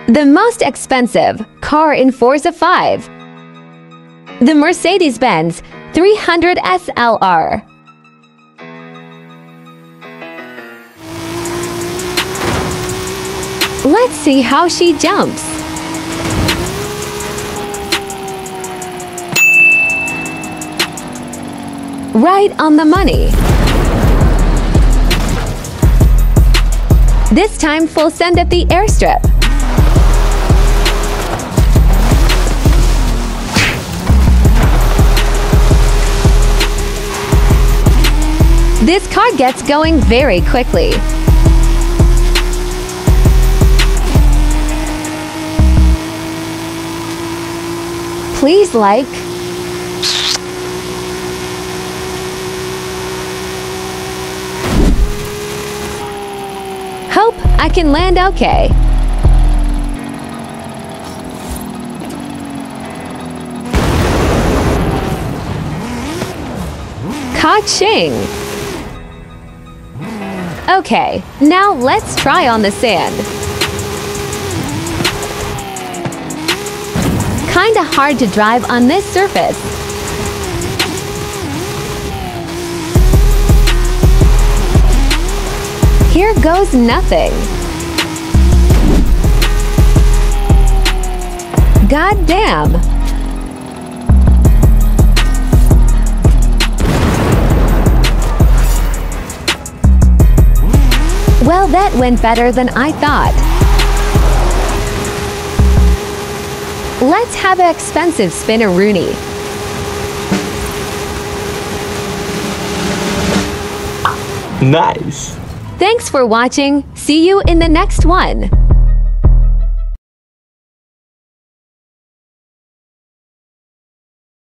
The most expensive car in Forza 5. The Mercedes-Benz 300 SLR. Let's see how she jumps. Right on the money. This time full send at the airstrip. This car gets going very quickly. Please like. Hope I can land okay. Ka-ching! Okay, now let's try on the sand. Kinda hard to drive on this surface. Here goes nothing. God damn! Well, that went better than I thought. Let's have an expensive spin-a-rooney. Nice! Thanks for watching. See you in the next one.